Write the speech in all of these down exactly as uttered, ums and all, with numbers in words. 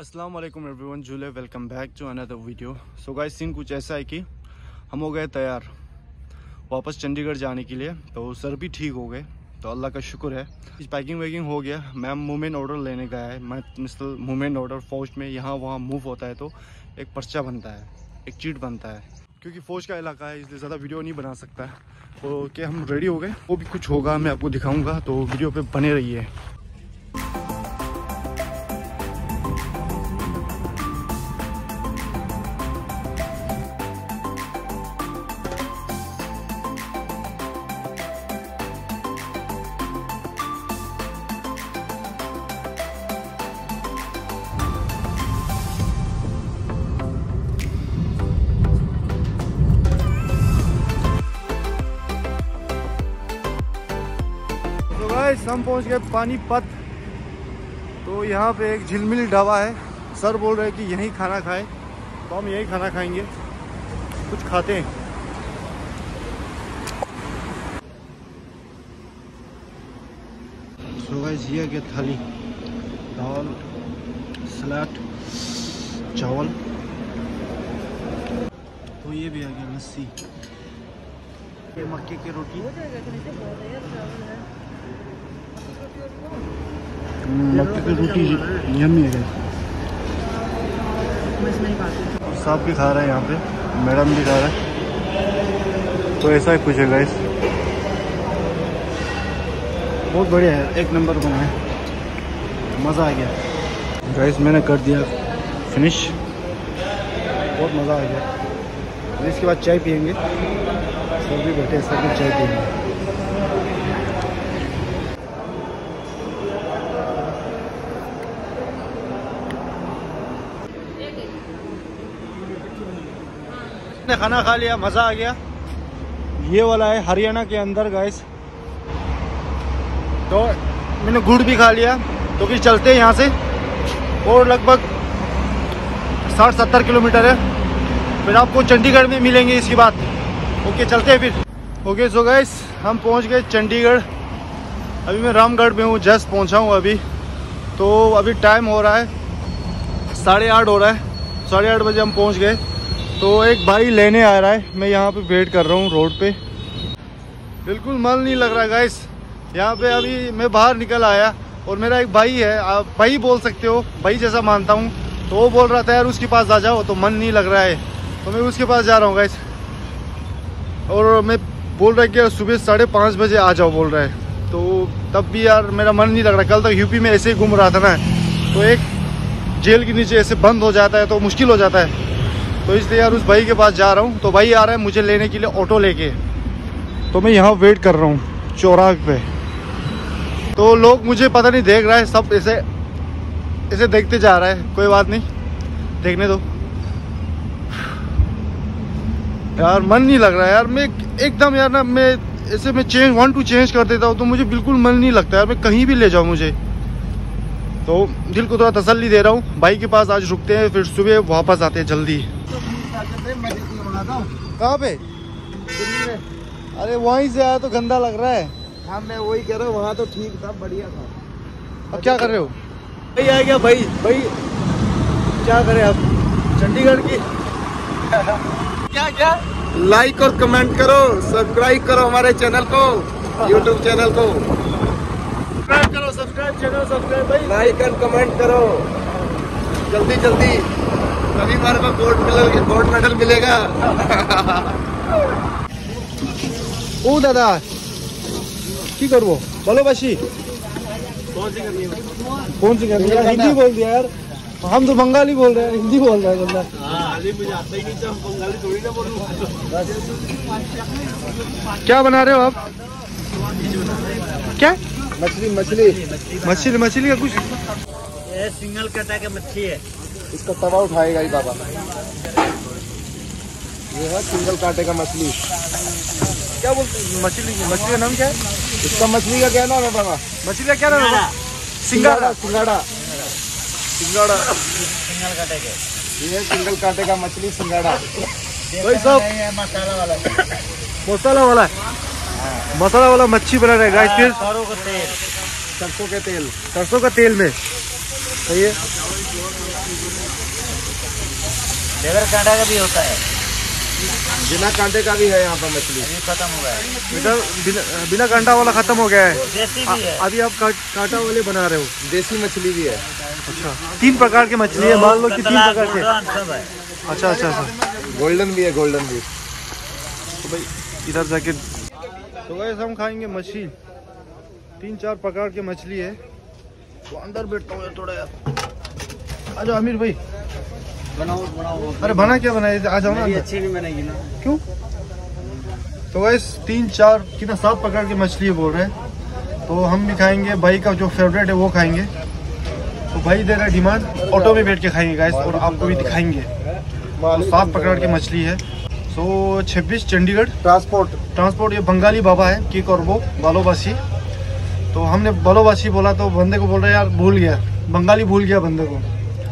अस्सलाम वालेकुम एवरीवन, जुले welcome back to another video. So guys, scene कुछ ऐसा है कि हम हो गए तैयार वापस चंडीगढ़ जाने के लिए। तो सर भी ठीक हो गए, तो अल्लाह का शुक्र है। पैकिंग वैकिंग हो गया। मैम मूवमेंट ऑर्डर लेने गया है। मैं मिसल मूवमेंट ऑर्डर फौज में यहाँ वहाँ मूव होता है तो एक पर्चा बनता है, एक चीट बनता है। क्योंकि फ़ौज का इलाका है इसलिए ज़्यादा वीडियो नहीं बना सकता। तो क्या हम रेडी हो गए, वो भी कुछ होगा मैं आपको दिखाऊँगा, तो वीडियो पर बने रहिए। हम पहुंच गए पानीपत। तो यहाँ पे एक झिलमिल ढाबा है। सर बोल रहे हैं कि यहीं खाना खाएं, तो हम यहीं खाना खाएंगे। कुछ खाते हैं। सो गाइस, ये क्या थाली, दाल, सलाद, चावल। तो ये भी आ गया लस्सी, ये मक्के की रोटी, मक्के की रोटी यम्मी है। साहब भी खा रहे हैं यहाँ पे, मैडम भी खा रहे हैं। तो ऐसा ही कुछ है गाइस, बहुत बढ़िया है, एक नंबर बना है, मज़ा आ गया गाइस। मैंने कर दिया फिनिश, बहुत मज़ा आ गया। इसके बाद चाय पियेंगे, सब भी बैठे सब भी चाय पियेंगे। ने खाना खा लिया, मज़ा आ गया। ये वाला है हरियाणा के अंदर गाइस। तो मैंने गुड़ भी खा लिया। तो फिर चलते हैं यहाँ से, और लगभग साठ सत्तर किलोमीटर है। फिर आपको चंडीगढ़ में मिलेंगे इसके बाद। ओके, चलते हैं फिर। ओके सो गाइस, हम पहुँच गए चंडीगढ़। अभी मैं रामगढ़ में हूँ, जस्ट पहुँचा हूँ अभी। तो अभी टाइम हो रहा है साढ़े आठ हो रहा है। साढ़े आठ बजे हम पहुँच गए। तो एक भाई लेने आ रहा है, मैं यहाँ पे वेट कर रहा हूँ रोड पे। बिल्कुल मन नहीं लग रहा गाइस यहाँ पे। अभी मैं बाहर निकल आया और मेरा एक भाई है, आप भाई बोल सकते हो, भाई जैसा मानता हूँ। तो वो बोल रहा था यार उसके पास आ जाओ, तो मन नहीं लग रहा है, तो मैं उसके पास जा रहा हूँ गाइस। और मैं बोल रहा है कि सुबह साढ़े पाँच बजे आ जाओ बोल रहा है। तो तब भी यार मेरा मन नहीं लग रहा। कल तक यूपी में ऐसे ही घूम रहा था ना, तो एक जेल के नीचे ऐसे बंद हो जाता है तो मुश्किल हो जाता है। तो इसलिए यार उस भाई के पास जा रहा हूँ। तो भाई आ रहा है मुझे लेने के लिए ऑटो लेके। तो मैं यहाँ वेट कर रहा हूँ चौराहे पे। तो लोग मुझे पता नहीं देख रहा है, सब ऐसे ऐसे देखते जा रहा है। कोई बात नहीं, देखने दो यार। मन नहीं लग रहा है यार। मैं एकदम यार ना, मैं ऐसे मैं चेंज वन टू चेंज कर देता हूँ तो मुझे बिल्कुल मन नहीं लगता यार। मैं कहीं भी ले जाऊँ मुझे, तो दिल को थोड़ा तसल्ली दे रहा हूँ। भाई के पास आज रुकते हैं, फिर सुबह वापस आते हैं जल्दी। कहाँ पे? अरे वहीं से आया तो गंदा लग रहा है। हाँ, मैं वही कह रहा हूँ, वहाँ तो ठीक था, बढ़िया था। अब क्या कर रहे हो? भाई आ गया भाई। भाई क्या करें अब, चंडीगढ़ की क्या क्या लाइक और कमेंट करो, सब्सक्राइब करो हमारे चैनल को, यूट्यूब चैनल को सब्सक्राइब करो, सब्सक्राइब चैनल सब्सक्राइब भाई, लाइक एंड कमेंट करो जल्दी जल्दी, तभी हमारे को गोल्ड मेडल गोल्ड मेडल मिलेगा। ओ दादा की करबो बोलो बाशी, कौन सी करनी है? कौन सी करनी है? हिंदी बोल दिया यार, हम तो बंगाली बोल रहे हैं, हिंदी बोल रहा है बंदा। मुझे आता ही नहीं था, बंगाली थोड़ी ना बोलूं। क्या बना रहे हो आप? क्या? मछली मछली मछली मछली का कुछ, ये सिंगल काटा का मच्छी है। इसका तवा उठाएगा ही बाबा। ये है सिंगल कांटे का मछली। क्या बोलते हैं मछली? मछली का नाम क्या है? इसका मछली का क्या नाम है बाबा? मछली का क्या नाम है? सिंगाड़ा सिंगाड़ा सिंगाड़ा सिंगल काटे के, ये सिंगल कांटे का मछली सिंगाड़ा। भाई साहब मसाला वाला मसाला वाला मसाला वाला मच्छी बना रहे गाइस। फिर सरसों का तेल, सरसों के तेल सरसों का तेल में सही है। बगैर कांटा का भी होता है, बिना कांटे का भी है यहाँ पर मछली। अभी खत्म हुआ है। इधर बिना, बिना कांटा वाला खत्म हो गया है। देसी आ, भी है। अभी आप का, कांटा वाले बना रहे हो। देसी मछली भी है। अच्छा, तीन प्रकार की मछली है, मान लो कि तीन कतला, प्रकार के। गोल्डन सब है। अच्छा अच्छा अच्छा। गोल्डन भी है, गोल्डन भी। तो भाई इधर जाके तो गाइस हम खाएंगे मछली। तीन चार प्रकार की मछली है। तो अंदर बैठता हूँ थोड़ा यार। आ जाओ अमीर भाई। बनाओ बनाओ। अरे बना क्या बनाए, आ जाओ ना अंदर। अच्छी नहीं बनेगी ना। क्यों? तो गाइस तीन चार कितना सात प्रकार की मछली बोल रहे हैं। तो हम भी खाएंगे, भाई का जो फेवरेट है वो खाएंगे। तो भाई दे रहे डिमांड, ऑटो में बैठ के खाएंगे गाइस, और आपको भी दिखाएंगे। तो सात प्रकार की मछली है। सो छब्बीस चंडीगढ़ ट्रांसपोर्ट ट्रांसपोर्ट ये बंगाली बाबा है की करबो बालोबासी। तो हमने बालोबासी बोला तो बंदे को बोल रहे यार भूल गया, बंगाली भूल गया बंदे को।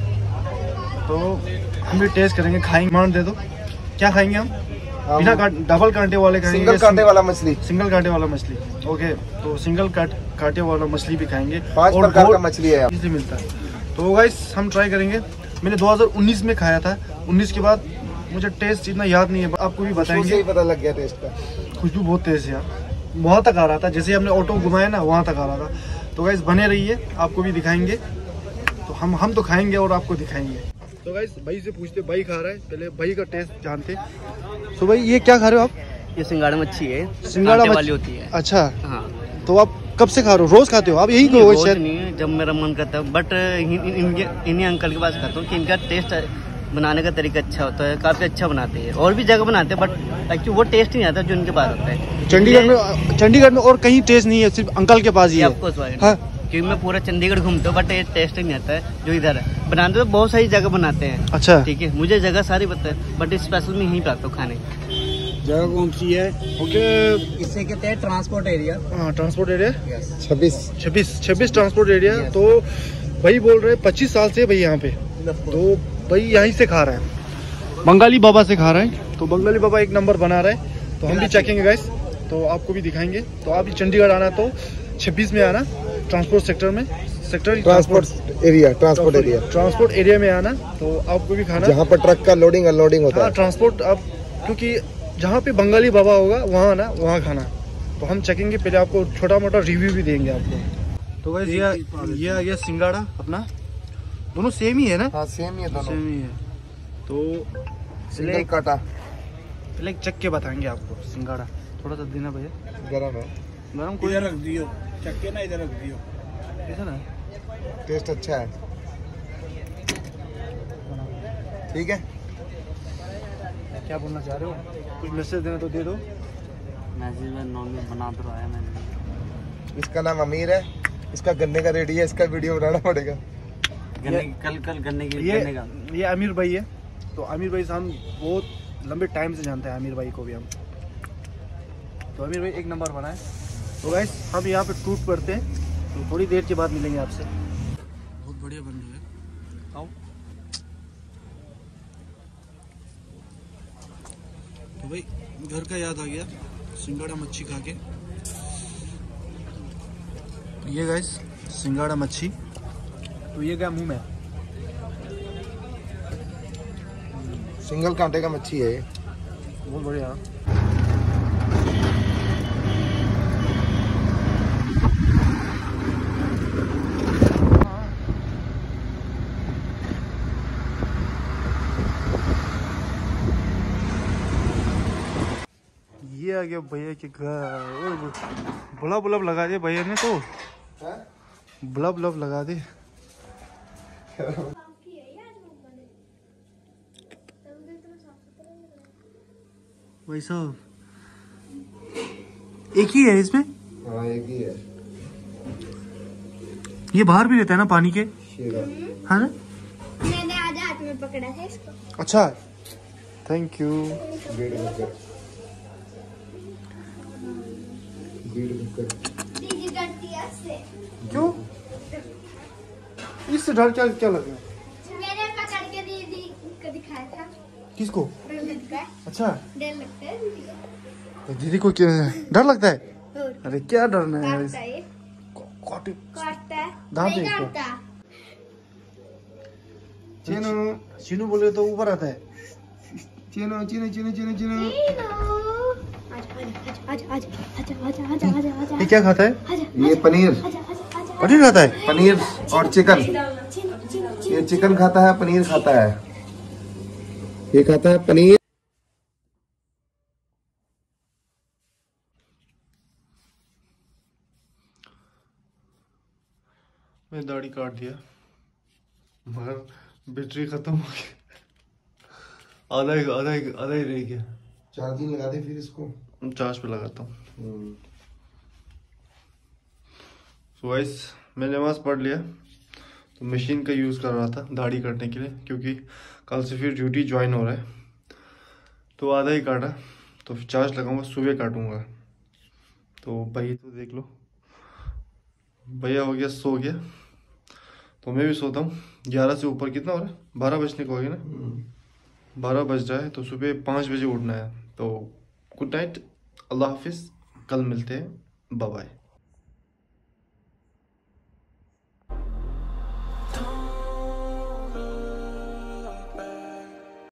तो हम भी टेस्ट करेंगे, खाएंगे। मान दे दो क्या खाएंगे हम? बिना डबल कांटे वाले खाएंगे, सिंगल कांटे वाला मछली। सिंगल कांटे वाला मछली। ओके, तो सिंगल काट कांटे वाला मछली भी खाएंगे। पांच और प्रकार का मछली है इसलिए मिलता है। तो गाइस हम ट्राई करेंगे। मैंने दो हज़ार उन्नीस में खाया था, उन्नीस के बाद मुझे टेस्ट इतना याद नहीं है, आपको भी बताएंगे। ही पता लग गया टेस्ट का। खुशबू बहुत तेज है यार, वहाँ तक आ रहा था, जैसे हमने ऑटो घुमाया ना वहाँ तक आ रहा था। तो गाइस बने रहिए, आपको भी दिखाएंगे। तो हम हम तो खाएंगे और आपको दिखाएंगे। तो गाइस भाई से पूछते, भाई खा रहा है, पहले भाई का टेस्ट जानते। तो भाई ये क्या खा रहे हो आप? ये सिंगाड़ा मच्छी है, सिंगाड़ा कांटे मछ- वाली होती है। अच्छा, हाँ। तो आप कब से खा रहे हो? रोज खाते हो आप? यही नहीं, को रोज शायद। नहीं है, जब मेरा मन करता है। बट इन्हीं अंकल के पास खाता हूँ कि इनका टेस्ट बनाने का तरीका अच्छा होता है, काफी अच्छा बनाते हैं। और भी जगह बनाते हैं, बट एक्चुअली वो टेस्ट नहीं आता जो इनके पास आता है। चंडीगढ़ में चंडीगढ़ में और कहीं टेस्ट नहीं है, सिर्फ अंकल के पास ही है। आपको हाँ, क्योंकि मैं पूरा चंडीगढ़ घूमता हूँ, बट ये टेस्ट नहीं आता है जो इधर है। बनाते तो बहुत सारी जगह बनाते हैं। अच्छा, ठीक है, मुझे जगह सारी पता है, बट स्पेशल में यहीं पे आता हूँ खाने। जगह कौन सी है? ओके, इसे कहते हैं ट्रांसपोर्ट एरिया। हाँ ट्रांसपोर्ट एरिया छब्बीस छब्बीस छब्बीस ट्रांसपोर्ट एरिया। तो भाई बोल रहे पच्चीस साल से भाई यहाँ पे, तो भाई यहीं से खा रहा है, बंगाली बाबा से खा रहा है। तो बंगाली बाबा एक नंबर बना रहा है। तो हम भी चखेंगे गाइस, तो आपको भी दिखाएंगे। तो आप भी चंडीगढ़ आना तो छब्बीस में आना, ट्रांसपोर्ट सेक्टर में, sector transport area transport area transport area में आना। तो आपको भी खाना, जहाँ पर ट्रक का लोडिंग अनलोडिंग होता हाँ है। ट्रांसपोर्ट। अब क्योंकि जहाँ पे बंगाली बाबा होगा वहाँ आना, वहाँ खाना। तो हम चखेंगे, पहले आपको छोटा मोटा रिव्यू भी देंगे आपको। तो गाइस ये ये आ गया सिंगाड़ा अपना, दोनों सेम ही है ना? हाँ सेम ही है दोनों। सेम ही है। तो सिंगल काटा पहले एक चख के बताएंगे आपको सिंगाड़ा। थोड़ा सा देना भैया, गरम है। गरम कोई इधर रख दियो, चक्के ना इधर रख दियो। ऐसा ना, टेस्ट अच्छा है, ठीक है। क्या बोलना चाह रहे हो? कुछ मैसेज देना तो दे दो। मैसेज में नॉन वेज बना तो रहा है मैंने। इसका नाम अमीर है, इसका गन्ने का रेडी है, इसका वीडियो बनाना पड़ेगा। गन्ने कल कल गन्ने की ये गन्ने का ये आमिर भाई है। तो आमिर भाई से हम बहुत लंबे टाइम से जानते हैं, आमिर भाई को भी हम। तो आमिर भाई एक नंबर बना है। तो गाइस हम यहाँ पे टूट पड़ते हैं, तो थोड़ी देर के बाद मिलेंगे आपसे। बहुत बढ़िया बन रही है, आओ। तो भाई घर का याद आ गया, सिंगाड़ा मच्छी खा के। ये गाइस सिंगाड़ा मच्छी, तो ये गया मुंह में। सिंगल कांटे का मच्छी है, बहुत बढ़िया। ये आ गया भैया के घर। बल्ब बल्ब लगा दे भैया ने, तो बल्ब बल्ब लगा दे। भाई साहब एक ही है इसमें? हाँ एक ही है। ये बाहर भी रहता है ना पानी के? हाँ ना? मैंने आज हाथ में पकड़ा है इसको। अच्छा, थैंक यू। दीदी डरती है इससे। क्यों? इससे डर क्या क्या लग रहा है? मैंने पकड़ के दीदी को दिखाया था। किसको? रोहित का। अच्छा, डर लगता है दीदी को। तो दीदी को क्या डर लगता है? और अरे क्या डरना है? काटता है ये। काट- काटता है। दांत नहीं है इसको। काटता। चीनू चीनू बोले तो ऊपर आता है। चिनो चिनो चिनो चिनो चिनो। ये क्या खाता है? ये पनीर पनीर खाता है। पनीर और चिकन। ये चिकन खाता है, पनीर खाता है। ये खाता है पनीर। मैं दाढ़ी काट दिया मगर बैटरी खत्म हो गई। आधा ही आधा ही आधा ही रह गया। चार्जिंग लगा दे फिर इसको। चार्ज पे लगाता हूँ। सो गाइस मैं नमाज पढ़ लिया तो मशीन का यूज़ कर रहा था दाढ़ी काटने के लिए, क्योंकि कल से फिर ड्यूटी ज्वाइन हो रहा है। तो आधा ही काटा तो फिर चार्ज लगाऊंगा, सुबह काटूंगा। तो भाई तो देख लो, भैया हो गया सो गया तो मैं भी सोता हूँ। ग्यारह से ऊपर कितना हो रहा है? बारह बजने को हो गया ना, बारह बज रहा है। तो सुबह पाँच बजे उठना है। तो गुड नाइट, अल्लाह हाफिज़, कल मिलते हैं, बाय बाय।